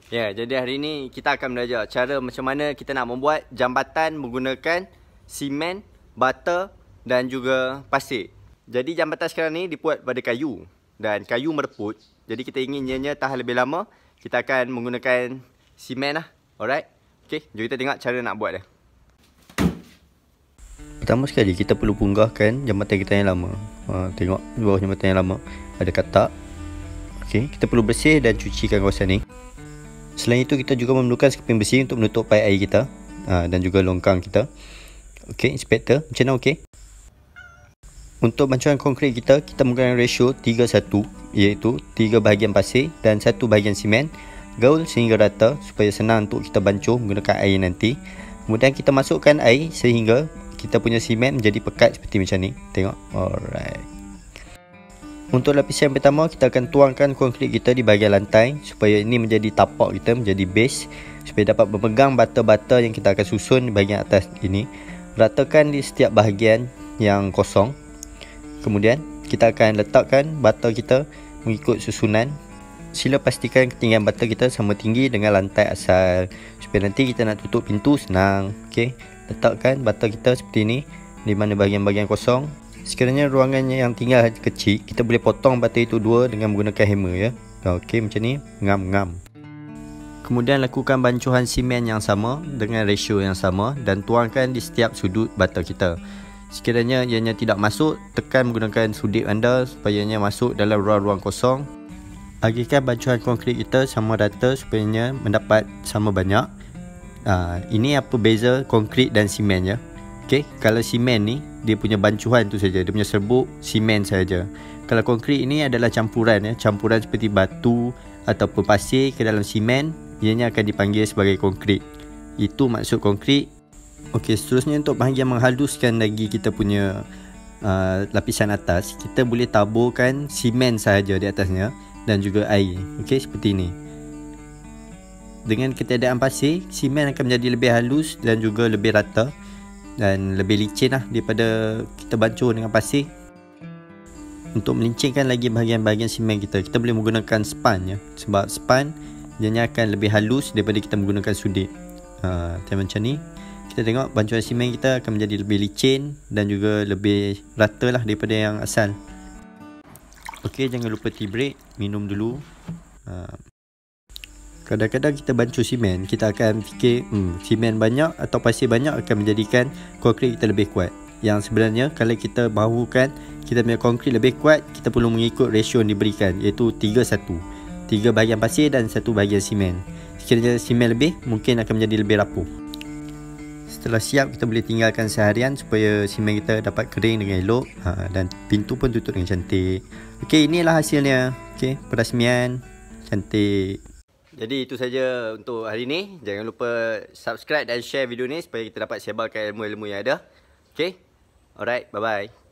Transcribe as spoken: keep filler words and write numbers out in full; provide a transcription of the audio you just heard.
Ya, jadi hari ini kita akan belajar cara macam mana kita nak membuat jambatan menggunakan simen, bata dan juga pasir. Jadi jambatan sekarang ni dibuat pada kayu dan kayu mereput. Jadi kita ingin ianya tahan lebih lama, kita akan menggunakan simen lah. Alright? Okey, jom kita tengok cara nak buat dia. Pertama sekali kita perlu punggahkan jambatan kita yang lama. Ha, tengok di bawah jambatan yang lama ada katak. Okey, kita perlu bersih dan cucikan kawasan ni. Selain itu kita juga memerlukan sekeping besi untuk menutup paip air kita ha, dan juga longkang kita. Okey, inspektor, macam mana okey? Untuk bancuan konkrit kita, kita menggunakan ratio tiga satu, iaitu tiga bahagian pasir dan satu bahagian simen. Gaul sehingga rata supaya senang untuk kita bancuh menggunakan air nanti. Kemudian kita masukkan air sehingga kita punya simen menjadi pekat seperti macam ni. Tengok. Alright. Untuk lapisan pertama, kita akan tuangkan konkrit kita di bahagian lantai supaya ini menjadi tapak kita, menjadi base, supaya dapat memegang bata-bata yang kita akan susun di bahagian atas ini. Ratakan di setiap bahagian yang kosong. Kemudian kita akan letakkan bata kita mengikut susunan. Sila pastikan ketinggian bata kita sama tinggi dengan lantai asal supaya nanti kita nak tutup pintu senang. Okey, letakkan bata kita seperti ini di mana bahagian-bahagian kosong. Sekiranya ruangannya yang tinggal kecil, kita boleh potong bata itu dua dengan menggunakan hammer ya. Okey, macam ni, ngam-ngam. Kemudian lakukan bancuhan simen yang sama dengan ratio yang sama dan tuangkan di setiap sudut bata kita. Sekiranya ianya tidak masuk, tekan menggunakan sudip anda supaya ianya masuk dalam ruang-ruang kosong. Agihkan bancuhan konkrit kita sama rata supaya ianya mendapat sama banyak. Ha, ini apa beza konkrit dan simen ya. Okey, kalau simen ni dia punya bancuhan tu saja, dia punya serbuk simen saja. Kalau konkrit ini adalah campuran ya, campuran seperti batu ataupun pasir ke dalam simen, ianya akan dipanggil sebagai konkrit. Itu maksud konkrit. Okey, seterusnya untuk bahagian menghaluskan lagi kita punya uh, lapisan atas, kita boleh taburkan simen sahaja di atasnya dan juga air. Okey, seperti ini. Dengan ketiadaan pasir, simen akan menjadi lebih halus dan juga lebih rata dan lebih licin lah daripada kita bancuh dengan pasir. Untuk melincinkan lagi bahagian-bahagian simen kita, kita boleh menggunakan span ya. Sebab span ianya akan lebih halus daripada kita menggunakan sudip. Ha, macam ni. Kita tengok bancuan simen kita akan menjadi lebih licin dan juga lebih rata lah daripada yang asal. Okey, jangan lupa tea break, minum dulu. Ha. Kadang-kadang kita bancuh simen, kita akan fikir hmm, simen banyak atau pasir banyak akan menjadikan konkrit kita lebih kuat. Yang sebenarnya kalau kita mahukan kita punya konkrit lebih kuat, kita perlu mengikut ratio yang diberikan, iaitu tiga satu, tiga bahagian pasir dan satu bahagian simen. Sekiranya simen lebih, mungkin akan menjadi lebih rapuh. Setelah siap, kita boleh tinggalkan seharian supaya simen kita dapat kering dengan elok ha, dan pintu pun tutup dengan cantik. Okey, inilah hasilnya. Okey, perasmian cantik. Jadi itu saja untuk hari ini. Jangan lupa subscribe dan share video ni supaya kita dapat sebarkan ilmu-ilmu yang ada. Okay? Alright, bye-bye.